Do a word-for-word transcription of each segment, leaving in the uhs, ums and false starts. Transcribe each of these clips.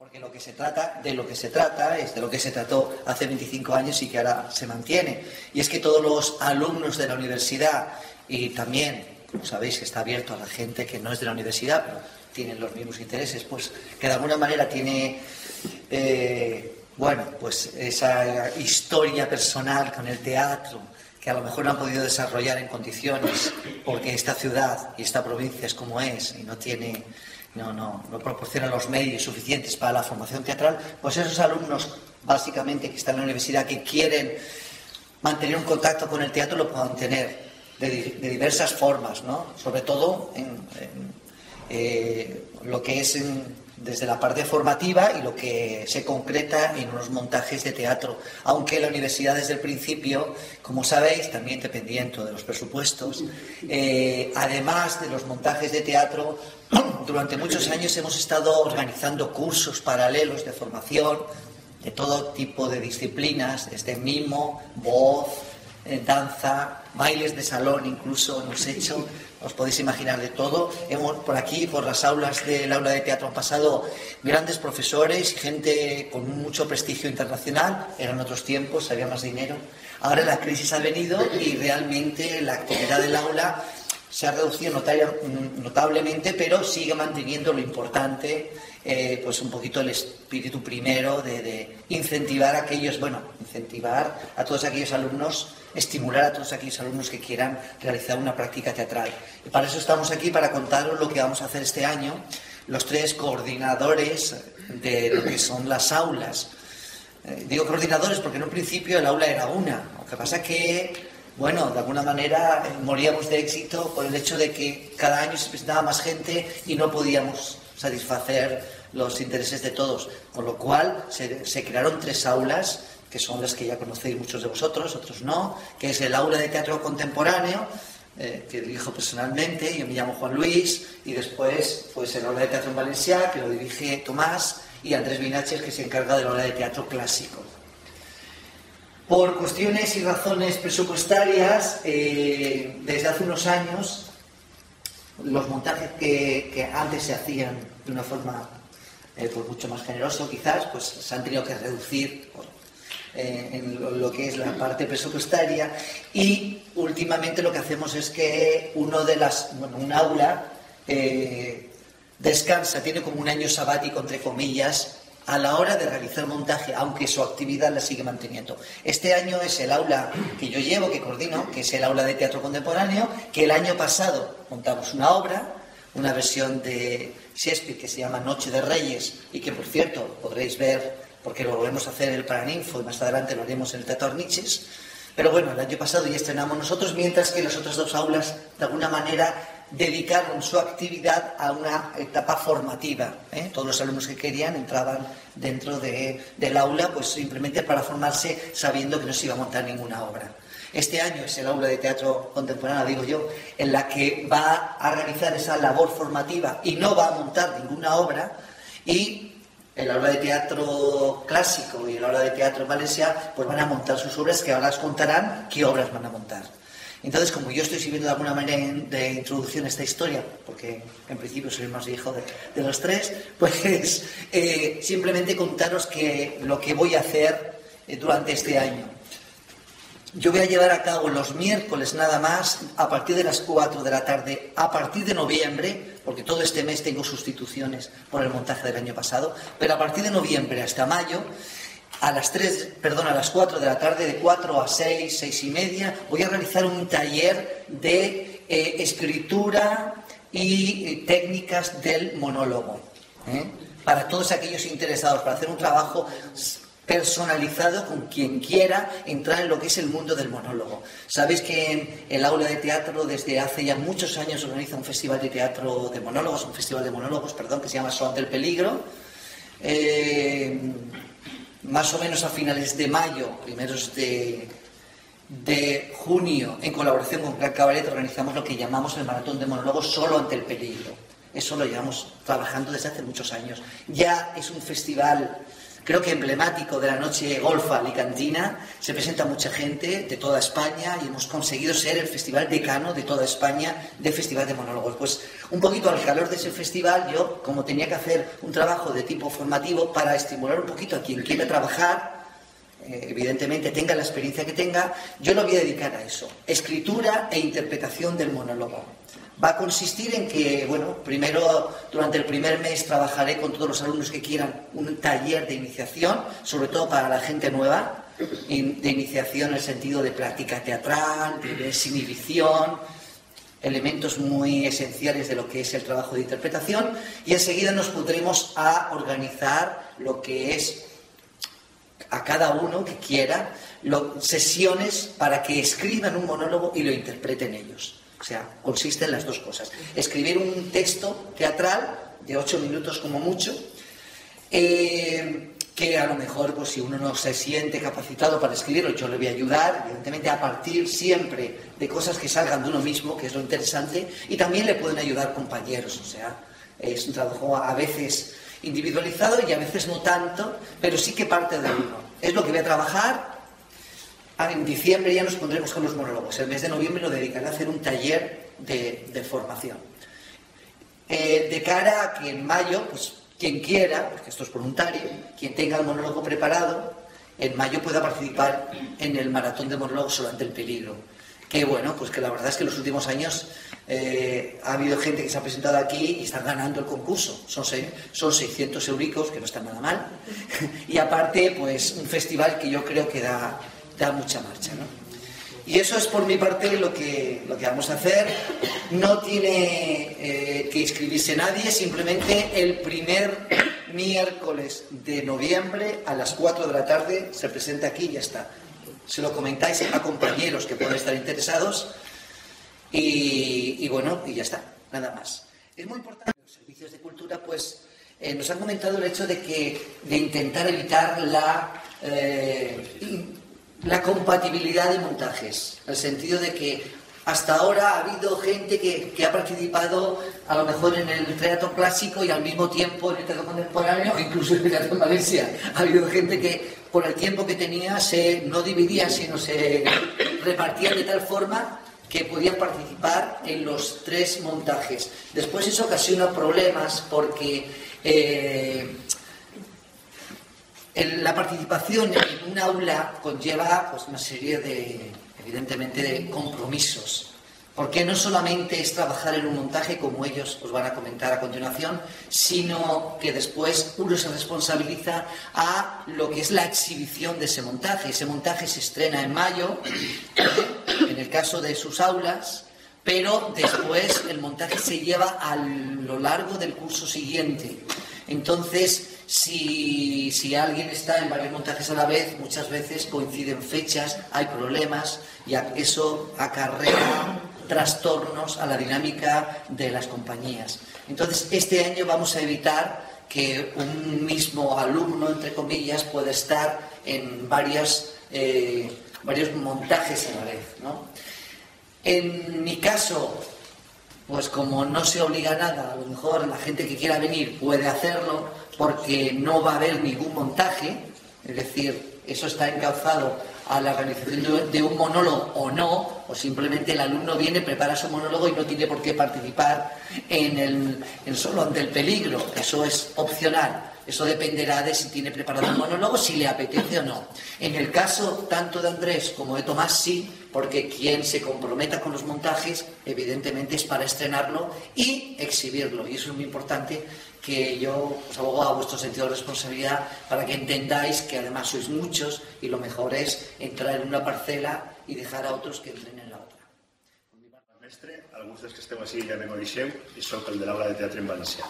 Porque lo que se trata, de lo que se trata es de lo que se trató hace veinticinco años y que ahora se mantiene. Y es que todos los alumnos de la universidad, y también, como sabéis, que está abierto a la gente que no es de la universidad, pero tienen los mismos intereses, pues que de alguna manera tiene, eh, bueno, pues esa historia personal con el teatro, que a lo mejor no han podido desarrollar en condiciones, porque esta ciudad y esta provincia es como es y no tiene... No, no, no proporcionan los medios suficientes para la formación teatral, pues esos alumnos, básicamente, que están en la universidad, que quieren mantener un contacto con el teatro, lo puedan tener de, de diversas formas, ¿no? Sobre todo en, en eh, lo que es en, desde la parte formativa y lo que se concreta en unos montajes de teatro. Aunque la universidad desde el principio, como sabéis, también dependiendo de los presupuestos, eh, además de los montajes de teatro, durante muchos años hemos estado organizando cursos paralelos de formación de todo tipo de disciplinas, desde mimo, voz, eh, danza, bailes de salón, incluso hemos hecho, os podéis imaginar de todo. Hemos, por aquí, por las aulas del aula de teatro, han pasado grandes profesores y gente con mucho prestigio internacional. Eran otros tiempos, había más dinero. Ahora la crisis ha venido y realmente la actividad del aula se ha reducido notablemente, pero sigue manteniendo lo importante, eh, pues un poquito el espíritu primero de, de incentivar a aquellos, bueno, incentivar a todos aquellos alumnos, estimular a todos aquellos alumnos que quieran realizar una práctica teatral. Y para eso estamos aquí, para contaros lo que vamos a hacer este año, los tres coordinadores de lo que son las aulas. Eh, digo coordinadores porque en un principio el aula era una, lo que pasa que... Bueno, de alguna manera moríamos de éxito por el hecho de que cada año se presentaba más gente y no podíamos satisfacer los intereses de todos. Con lo cual se, se crearon tres aulas, que son las que ya conocéis muchos de vosotros, otros no, que es el aula de teatro contemporáneo, eh, que dirijo personalmente, yo me llamo Juan Luis, y después pues el aula de teatro en Valencià, que lo dirige Tomás, y Andrés Vinaches, que se encarga del aula de teatro clásico. Por cuestiones y razones presupuestarias, eh, desde hace unos años, los montajes que, que antes se hacían de una forma eh, pues mucho más generosa, quizás, pues se han tenido que reducir por, eh, en lo, lo que es la parte presupuestaria. Y últimamente lo que hacemos es que uno de las, bueno, un aula eh, descansa, tiene como un año sabático, entre comillas, a la hora de realizar montaje, aunque su actividad la sigue manteniendo. Este año es el aula que yo llevo, que coordino, que es el aula de teatro contemporáneo, que el año pasado montamos una obra, una versión de Shakespeare que se llama Noche de Reyes, y que, por cierto, podréis ver, porque lo volvemos a hacer en el Paraninfo y más adelante lo haremos en el Teatro Arniches. Pero bueno, el año pasado ya estrenamos nosotros, mientras que las otras dos aulas, de alguna manera, dedicaron su actividad a una etapa formativa, ¿eh? Todos los alumnos que querían entraban dentro de, del aula, pues simplemente para formarse, sabiendo que no se iba a montar ninguna obra. Este año es el aula de teatro contemporáneo, digo yo, en la que va a realizar esa labor formativa y no va a montar ninguna obra, y el aula de teatro clásico y el aula de teatro en Valencià pues van a montar sus obras, que ahora os contarán qué obras van a montar. Entonces, como yo estoy sirviendo de alguna manera de introducción a esta historia, porque en principio soy el más viejo de, de los tres, pues eh, simplemente contaros que lo que voy a hacer eh, durante este año. Yo voy a llevar a cabo los miércoles nada más, a partir de las cuatro de la tarde, a partir de noviembre, porque todo este mes tengo sustituciones por el montaje del año pasado, pero a partir de noviembre hasta mayo, a las tres, perdón, a las cuatro de la tarde, de cuatro a seis, seis y media, voy a realizar un taller de eh, escritura y eh, técnicas del monólogo, ¿eh? Para todos aquellos interesados, para hacer un trabajo personalizado con quien quiera entrar en lo que es el mundo del monólogo. Sabéis que en el aula de teatro desde hace ya muchos años organiza un festival de teatro de monólogos, un festival de monólogos, perdón, que se llama Son del Peligro. Eh, más o menos a finales de mayo, primeros de, de junio, en colaboración con Gran Cabaret, organizamos lo que llamamos el Maratón de Monólogos Solo ante el Peligro. Eso lo llevamos trabajando desde hace muchos años. Ya es un festival creo que emblemático de la noche golfa alicantina. Se presenta mucha gente de toda España y hemos conseguido ser el festival decano de toda España de festival de monólogos. Pues un poquito al calor de ese festival, yo, como tenía que hacer un trabajo de tipo formativo para estimular un poquito a quien quiera trabajar, eh, evidentemente tenga la experiencia que tenga, yo lo voy a dedicar a eso, escritura e interpretación del monólogo. Va a consistir en que, bueno, primero, durante el primer mes trabajaré con todos los alumnos que quieran un taller de iniciación, sobre todo para la gente nueva, de iniciación en el sentido de práctica teatral, de desinhibición, elementos muy esenciales de lo que es el trabajo de interpretación, y enseguida nos pondremos a organizar lo que es a cada uno que quiera lo, sesiones para que escriban un monólogo y lo interpreten ellos. O sea, consiste en las dos cosas. Escribir un texto teatral de ocho minutos como mucho, eh, que a lo mejor, pues si uno no se siente capacitado para escribirlo, yo le voy a ayudar, evidentemente, a partir siempre de cosas que salgan de uno mismo, que es lo interesante, y también le pueden ayudar compañeros. O sea, es un trabajo a veces individualizado y a veces no tanto, pero sí que parte de uno. Es lo que voy a trabajar. En diciembre ya nos pondremos con los monólogos. El mes de noviembre lo dedicaré a hacer un taller de, de formación. Eh, de cara a que en mayo, pues quien quiera, porque esto es voluntario, quien tenga el monólogo preparado, en mayo pueda participar en el maratón de monólogos Solo ante el peligro. Que bueno, pues que la verdad es que en los últimos años eh, ha habido gente que se ha presentado aquí y están ganando el concurso. Son, seis, son seiscientos euricos, que no está nada mal. Y aparte, pues un festival que yo creo que da... da mucha marcha, ¿no? Y eso es por mi parte lo que, lo que vamos a hacer. No tiene eh, que inscribirse nadie, simplemente el primer miércoles de noviembre a las cuatro de la tarde se presenta aquí y ya está. Se lo comentáis a compañeros que pueden estar interesados y, y bueno, y ya está, nada más. Es muy importante, los servicios de cultura, pues eh, nos han comentado el hecho de que de intentar evitar la... Eh, la compatibilidad de montajes, en el sentido de que hasta ahora ha habido gente que, que ha participado a lo mejor en el teatro clásico y al mismo tiempo en el teatro contemporáneo, incluso en el teatro en Valencia. Ha habido gente que por el tiempo que tenía se, no dividían, sino se repartían de tal forma que podían participar en los tres montajes. Después eso ocasiona problemas porque... Eh, la participación en un aula conlleva pues, una serie de, evidentemente, de compromisos, porque no solamente es trabajar en un montaje, como ellos os van a comentar a continuación, sino que después uno se responsabiliza a lo que es la exhibición de ese montaje. Ese montaje se estrena en mayo, en el caso de sus aulas, pero después el montaje se lleva a lo largo del curso siguiente. Entonces, si, si alguien está en varios montajes a la vez, muchas veces coinciden fechas, hay problemas y eso acarrea trastornos a la dinámica de las compañías. Entonces, este año vamos a evitar que un mismo alumno, entre comillas, pueda estar en varias, eh, varios montajes a la vez, ¿no? En mi caso, pues como no se obliga a nada, a lo mejor la gente que quiera venir puede hacerlo porque no va a haber ningún montaje, es decir, eso está encauzado a la realización de un monólogo o no, o simplemente el alumno viene, prepara su monólogo y no tiene por qué participar en el en Solo ante el peligro, eso es opcional. Eso dependerá de si tiene preparado un monólogo, si le apetece o no. En el caso tanto de Andrés como de Tomás, sí, porque quien se comprometa con los montajes, evidentemente es para estrenarlo y exhibirlo. Y eso es muy importante, que yo os abogo a vuestro sentido de responsabilidad para que entendáis que además sois muchos y lo mejor es entrar en una parcela y dejar a otros que entren en la otra. Mestre, alguns dels que esteu així ja me coneixeu i soc el de l'aula de teatre en valencià.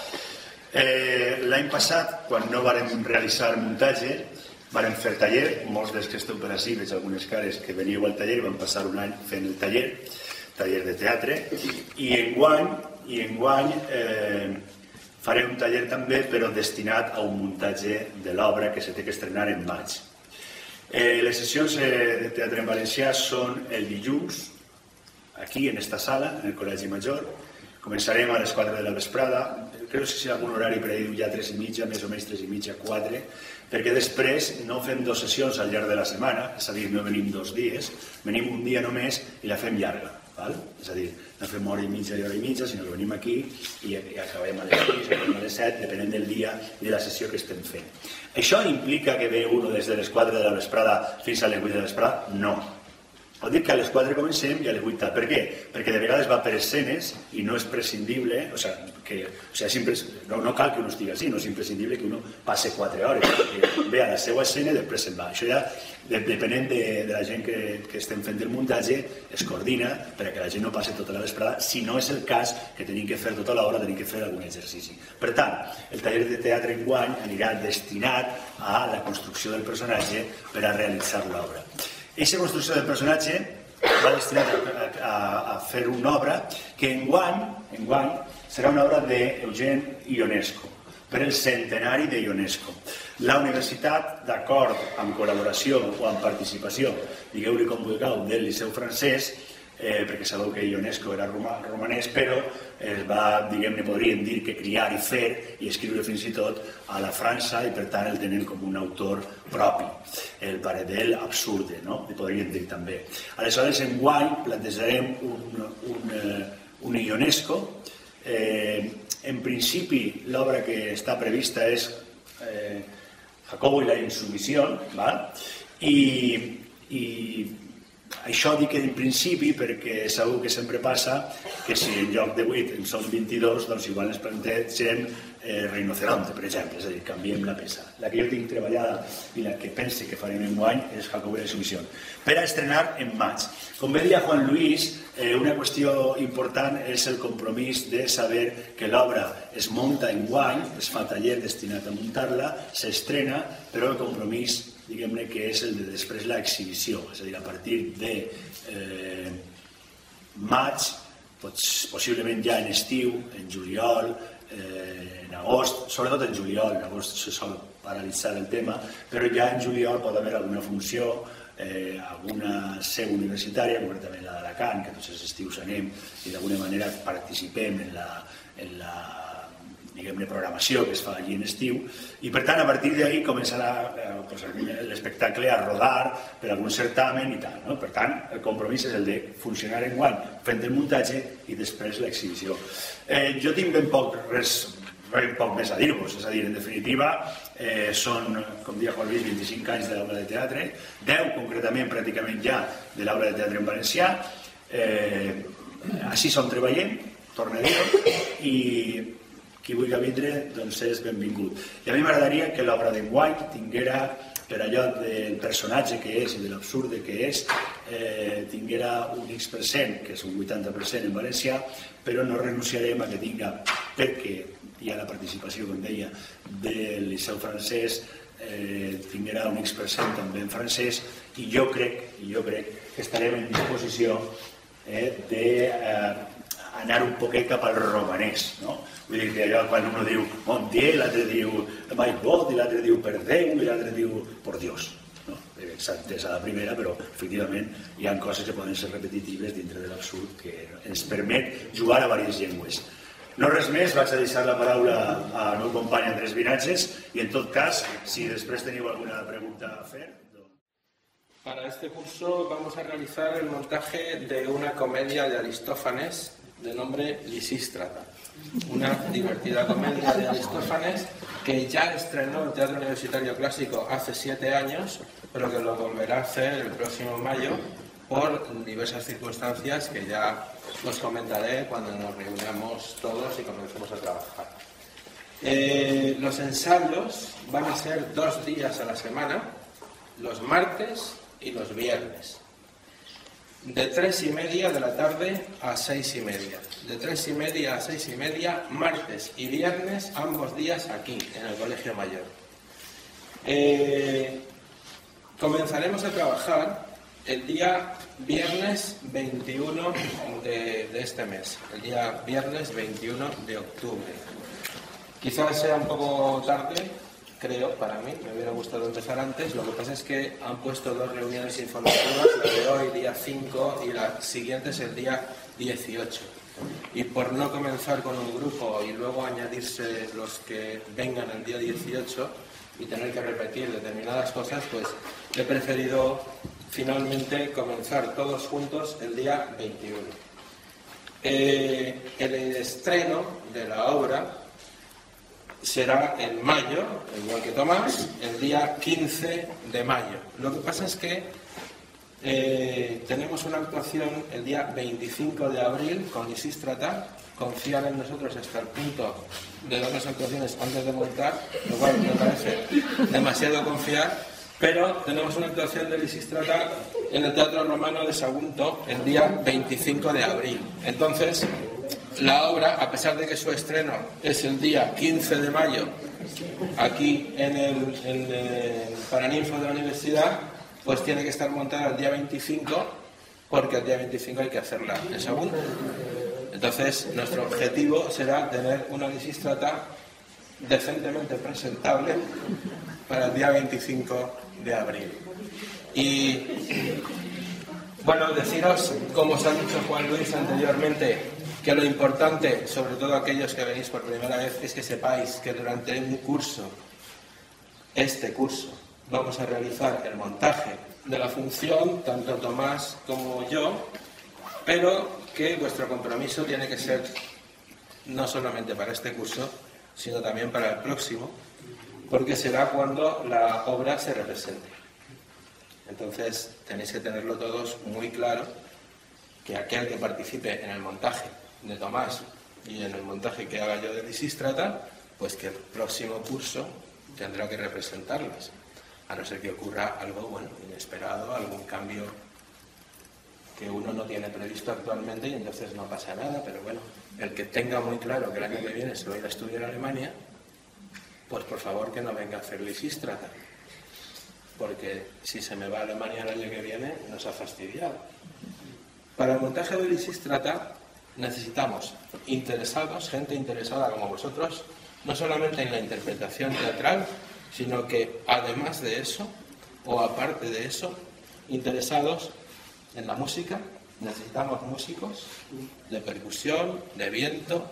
Eh, L'any passat, quan no vàrem realitzar muntatge, vàrem fer taller, molts dels que esteu per així, veig algunes cares que veníeu al taller, vam passar un any fent el taller, taller de teatre, i enguany, i enguany eh, faré un taller també, però destinat a un muntatge de l'obra que se té que estrenar en maig. Eh, les sessions eh, de teatre en valencià són el dilluns, aquí, en esta sala, en el Col·legi Major. Començarem a les quatre de la vesprada. Crec crec que si algun horari per ahir ja tres i mitja, més o menys tres i mitja, quatre, perquè després no fem dues sessions al llarg de la setmana, és a dir, no venim dos dies, venim un dia només i la fem llarga, val? És a dir, no fem hora i mitja i hora i mitja, sinó que venim aquí i, i acabem a les sis, acabem a les set, depenent del dia i de la sessió que estem fent. Això implica que ve uno des de les quatre de la vesprada fins a les vuit de la vesprada? No. Vol dir que a les quatre comencem i a les vuit tal. Per què? Perquè de vegades va per escenes i no és prescindible, o sigui, que, o sigui sempre, no, no cal que uno estigui així, no és imprescindible que uno passe quatre hores, perquè ve a la seva escena i després se'n va. Això ja, depenent de, de la gent que, que estem fent el muntatge, es coordina perquè la gent no passi tota la vesprada, si no és el cas que tenim que fer tota l'hora, tenim que fer algun exercici. Per tant, el taller de teatre enguany anirà destinat a la construcció del personatge per a realitzar l'obra. Aquesta construcció del personatge va destinat a, a, a fer una obra que enguany, enguany serà una obra d'Eugene Ionesco, per el centenari de Ionesco. La universitat, d'acord amb col·laboració o amb participació, digueu-li com vulgueu, del Liceu francès, eh, perquè sabeu que Ionesco era roma, romanès, però es va, diguem-ne, podríem dir que criar i fer i escriure fins i tot a la França i per tant el tenen com un autor propi, el pare d'ell absurde, no? Li podríem dir també. Aleshores, enguany plantejarem un, un, un Ionesco. Eh, en principi, l'obra que està prevista és eh, Jacobo i la insubmissió, val? I, i això dic en principi perquè segur que sempre passa que si en lloc de vuit en són vint-i-dos, doncs igual ens plantegem eh, Rinoceronte, per exemple, és a dir, canviem la peça. La que jo tinc treballada i la que pense que farem enguany és Jacobo i la insubmissió, per a estrenar en maig. Com bé deia Juan Luis, eh, una qüestió important és el compromís de saber que l'obra es munta enguany, es fa taller destinat a muntar-la, s'estrena, però el compromís diguem-ne que és el de després l'exhibició, és a dir, a partir de eh, maig, possiblement ja en estiu, en juliol, eh, en agost, sobretot en juliol, en agost se sol paralitzar el tema, però ja en juliol pot haver alguna funció, eh, alguna seu universitària, concretament la d'Alacant, que tots els estius anem i d'alguna manera participem en la, en la diguem-ne, programació que es fa allí en estiu, i per tant a partir d'ahir començarà eh, pues, l'espectacle a rodar per algun certamen i tal, no? Per tant, el compromís és el de funcionar enguany fent el muntatge i després l'exhibició. Eh, jo tinc ben poc, res, ben poc més a dir-vos, és a dir, en definitiva, eh, són, com deia Juan Luis, vint-i-cinc anys de l'aula de teatre, deu concretament pràcticament ja de l'aula de teatre en valencià, eh, així som treballem, torno a dir-ho, i qui vulgui vindre, doncs és benvingut. I a mi m'agradaria que l'obra d'enguany tinguera, per allò del personatge que és i de l'absurde que és, eh, tinguera un X per cent, que és un vuitanta per cent en valencià, però no renunciarem a que tinga, perquè hi ha la participació, com deia, del Liceu francès, eh, tinguera un X per cent també en francès, i jo crec, i jo crec que estarem en disposició eh, de eh, anar un poquet cap al romanès, no? Vull dir que allò quan uno diu Mon Dieu, l'altre diu My God, i l'altre diu Per Déu, i l'altre diu Por Dios, no? S'ha entès a la primera, però efectivament hi ha coses que poden ser repetitives dintre de l'absurd que ens permet jugar a diverses llengües. No res més, vaig a deixar la paraula al meu company Andrés Vinatges i en tot cas, si després teniu alguna pregunta a fer... Para este curso vamos a realizar el montaje de una comedia de Aristófanes de nombre Lisístrata. Una divertida comedia de Aristófanes que ya estrenó el Teatro Universitario Clásico hace siete años, pero que lo volverá a hacer el próximo mayo por diversas circunstancias que ya os comentaré cuando nos reunamos todos y comencemos a trabajar. Eh, los ensayos van a ser dos días a la semana, los martes y los viernes, de tres y media de la tarde a seis y media. De tres y media a seis y media, martes y viernes, ambos días aquí, en el Colegio Mayor. Eh, comenzaremos a trabajar el día viernes veintiuno de, de este mes, el día viernes veintiuno de octubre. Quizás sea un poco tarde, creo, para mí, me hubiera gustado empezar antes. Lo que pasa es que han puesto dos reuniones informativas, la de hoy, día cinco, y la siguiente es el día dieciocho. y por no comenzar con un grupo y luego añadirse los que vengan el día dieciocho y tener que repetir determinadas cosas, pues he preferido finalmente comenzar todos juntos el día veintiuno. Eh, el estreno de la obra será en mayo, igual que Tomás, el día quince de mayo. Lo que pasa es que eh, tenemos una actuación el día veinticinco de abril con Lisístrata. Confían en nosotros hasta el punto de dar las actuaciones antes de montar, lo cual me parece demasiado confiar, pero tenemos una actuación de Lisístrata en el Teatro Romano de Sagunto el día veinticinco de abril. Entonces, la obra, a pesar de que su estreno es el día quince de mayo, aquí en el, en el Paraninfo de la Universidad, pues tiene que estar montada el día veinticinco, porque el día veinticinco hay que hacerla en Sagunto. Entonces, nuestro objetivo será tener una Lisístrata decentemente presentable para el día veinticinco de abril. Y, bueno, deciros, como os ha dicho Juan Luis anteriormente, que lo importante, sobre todo aquellos que venís por primera vez, es que sepáis que durante un curso, este curso, vamos a realizar el montaje de la función, tanto Tomás como yo, pero que vuestro compromiso tiene que ser no solamente para este curso, sino también para el próximo, porque será cuando la obra se represente. Entonces tenéis que tenerlo todos muy claro, que aquel que participe en el montaje de Tomás y en el montaje que haga yo de Lisístrata, pues que el próximo curso tendrá que representarlas, a no ser que ocurra algo bueno, inesperado, algún cambio que uno no tiene previsto actualmente y entonces no pasa nada, pero bueno, el que tenga muy claro que el año que viene se va a ir a estudiar a Alemania, pues por favor que no venga a hacer Lisístrata, porque si se me va a Alemania el año que viene nos ha fastidiado. Para el montaje de Lisístrata necesitamos interesados, gente interesada como vosotros, no solamente en la interpretación teatral, sino que además de eso, o aparte de eso, interesados en la música. Necesitamos músicos de percusión, de viento,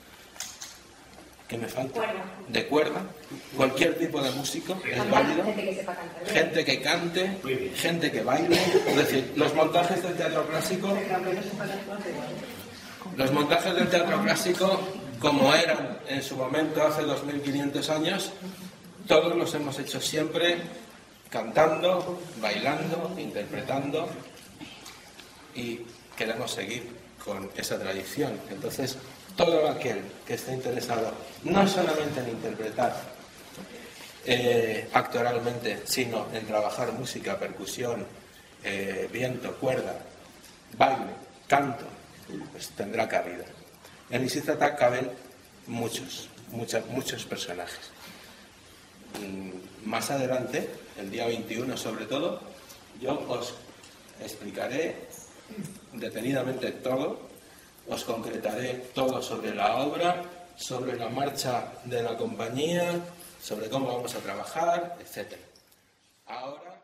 ¿qué me falta? De cuerda, cualquier tipo de músico es válido, gente que cante, gente que baile, es decir, los montajes del teatro clásico, los montajes del teatro clásico, como eran en su momento hace dos mil quinientos años, todos los hemos hecho siempre cantando, bailando, interpretando, y queremos seguir con esa tradición. Entonces, todo aquel que esté interesado no solamente en interpretar eh, actoralmente, sino en trabajar música, percusión, eh, viento, cuerda, baile, canto, pues tendrá cabida. En Lisístrata caben muchos, muchos, muchos personajes. Más adelante, el día veintiuno sobre todo, yo os explicaré detenidamente todo, os concretaré todo sobre la obra, sobre la marcha de la compañía, sobre cómo vamos a trabajar, etcétera. Ahora